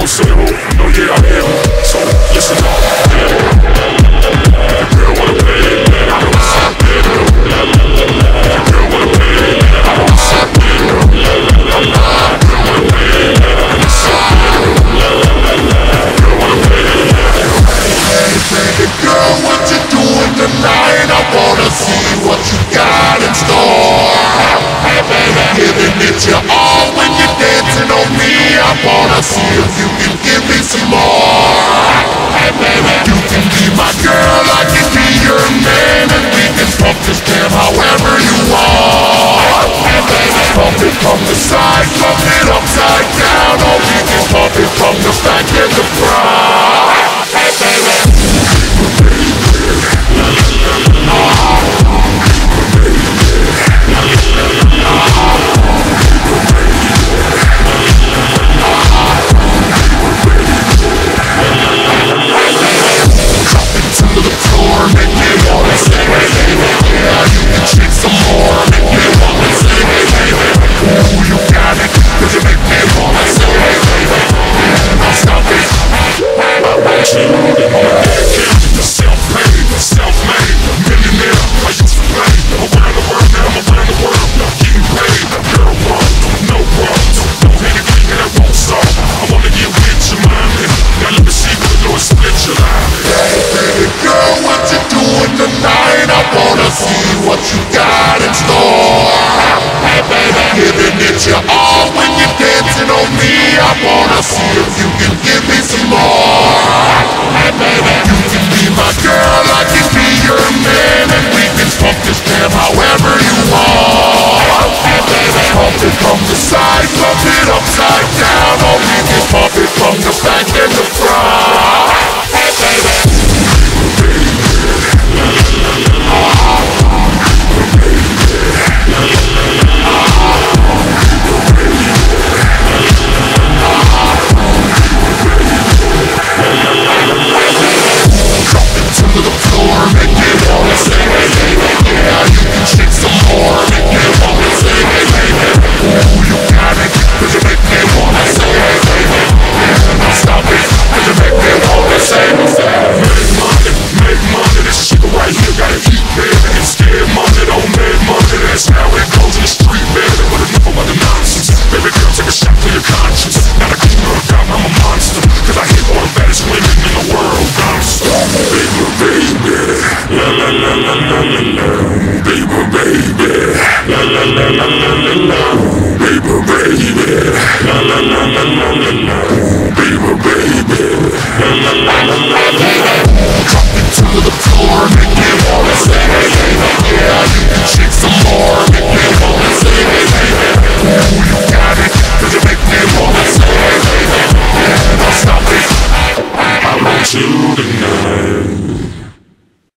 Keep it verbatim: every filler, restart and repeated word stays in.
silly hoe, no yeah I am. So listen up, yeah. If your girl wanna play, then I know what's up, yeah. If your girl wanna play, then I know what's up, yeah. If your girl wanna play, then I know what's up, yeah. If your girl wanna play, Hey baby girl, what you doing tonight? I wanna see what you got in store. Hey baby, giving it your all when you're dancing on me. I wanna see if you can give me some more. Hey baby, you can be my girl, I can be your man, and we can pump this jam however you want. Hey baby, pump it from the side, pump it upside down, or we can pump it from the back and the front. Hey baby, from the side, pump it upside down, or we can pump it from the back and the front. Hey baby, drop it to the floor, make me wanna say, hey baby, yeah, you can shake some more, make me wanna say, hey baby. Ooh, you got it, cause you make me wanna say, hey baby, yeah, now stop it, cause you make me wanna say, make money, make money, this shit right here gotta keep baby, and scared money, don't make money, that's how it goes in the street, baby, but enough about the nonsense, baby girl, take a shot for your conscience, not a king or a god, I'm a monster, cause I hit all the baddest women in the world, monster, baby, baby, la la la la la la la, baby, baby, la la la la la la la. Baby, baby, la la la la la la la. Baby, baby, la la la la la la la. Drop it to the floor, make me wanna say, hey baby, yeah, you can shake some more, make me wanna say, hey baby, ooh, you got it, cause you make me wanna say, hey baby, yeah, now stop it, I want you to know.